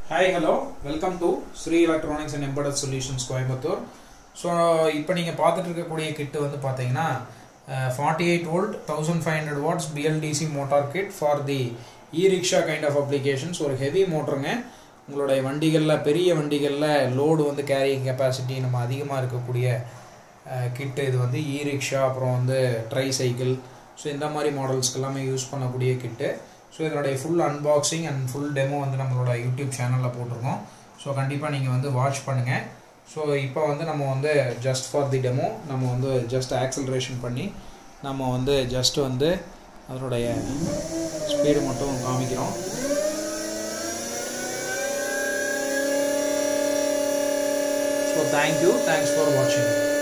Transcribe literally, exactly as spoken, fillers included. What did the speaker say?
Hi, hello, welcome to Sri Electronics and Embedded Solutions Coimbatore. So, இப்போ நீங்க பார்த்துட்டு இருக்கக்கூடிய கிட் வந்து பாத்தீங்கன்னா forty-eight volt fifteen hundred watts B L D C motor kit for the e-rickshaw kind of applications. ஒரு heavy motorங்க. உங்களுடைய வண்டிகள்ல பெரிய வண்டிகள்ல லோட் வந்து கேரியிங் கெபாசிட்டி நம்ம அதிகமா இருக்கக்கூடிய கிட் இது வந்து e-rickshaw அப்புறம் வந்து ட்ரை சைக்கிள் ஸோ இந்த மாதிரி மாடல்ஸ்க்கு எல்லாமே யூஸ் பண்ணக்கூடிய கிட்டு. ஸோ இதனுடைய full unboxing and full demo வந்து நம்மளோட யூடியூப் சேனலில் போட்டிருக்கோம். ஸோ கண்டிப்பாக நீங்கள் வந்து வாட்ச் பண்ணுங்கள். ஸோ இப்போ வந்து நம்ம வந்து ஜஸ்ட் ஃபார் தி டெமோ நம்ம வந்து ஜஸ்ட் ஆக்சலரேஷன் பண்ணி நம்ம வந்து ஜஸ்ட் வந்து அதனுடைய ஸ்பீடு மட்டும் காமிக்கிறோம். ஸோ தேங்க்யூ, தேங்க்ஸ் ஃபார் வாட்சிங்.